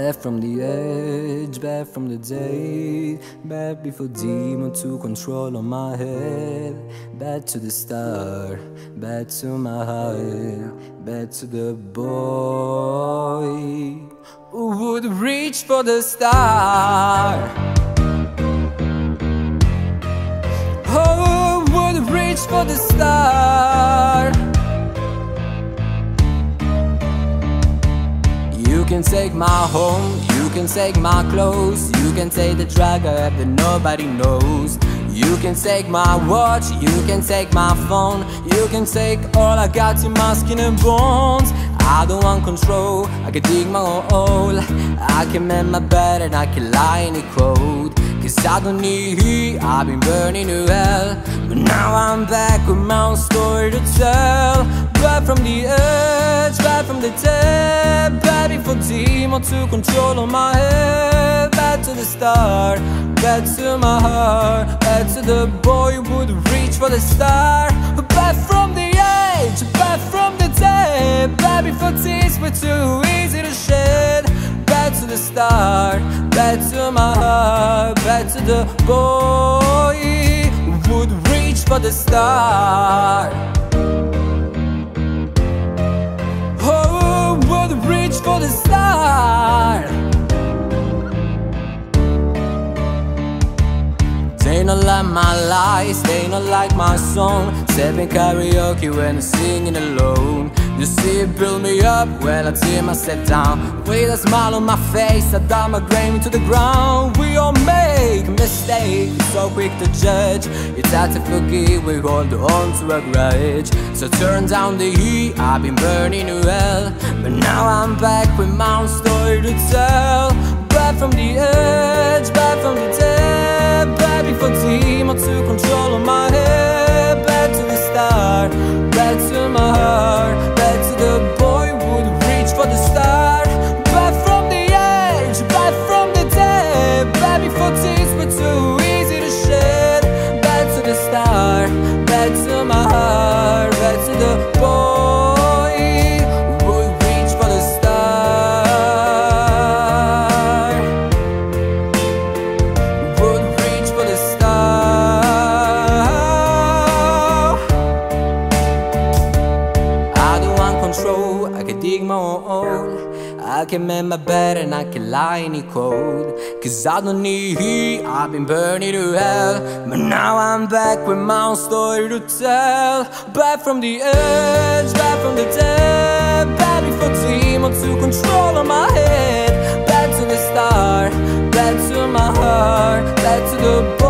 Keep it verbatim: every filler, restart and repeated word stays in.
Back from the edge, back from the day, back before demon took control of my head. Back to the start, back to my heart, back to the boy who would reach for the star. Oh, who would reach for the star. You can take my home, you can take my clothes, you can take the drag that nobody knows. You can take my watch, you can take my phone, you can take all I got in my skin and bones. I don't want control, I can dig my own hole, I can mend my bed and I can lie in the cold. Cause I don't need heat, I've been burning to hell, but now I'm back with my own story to tell. Back from the edge, back from the dead, back before demon took control of my head. Back to the start, back to my heart, back to the boy who would reach for the star. Back from the edge, back from the dead, back before tears were too easy to shed. Back to the start, back to my heart, back to the boy who would reach for the star. Oh, would reach for the star. They don't like my lies, they don't like my song. Stepping karaoke when I'm singing alone. You see it build me up when I tear myself down. With a smile on my face, I dive my grave into the ground. We all make mistakes, so quick to judge. It's hard to forgive, we hold on to a grudge. So turn down the heat, I've been burning to hell, but now I'm back with my own story to tell. Back from the edge, back from the dead, back before demon took control of my head. Back to the start, back to my heart, back to the boy who would reach for the star. Back from the edge, back from the dead, back before tears were too easy to shed. Back to the start, back to my heart, back to the boy who would reach for the star. Would reach for the star. I don't want control, I can dig my own hole, I can mend my bed and I can lie in the cold. Cause I don't need heat, I've been burning to hell, but now I'm back with my own story to tell. Back from the edge, back from the dead, back before demon took control of my head. Back to the start, back to my heart, back to the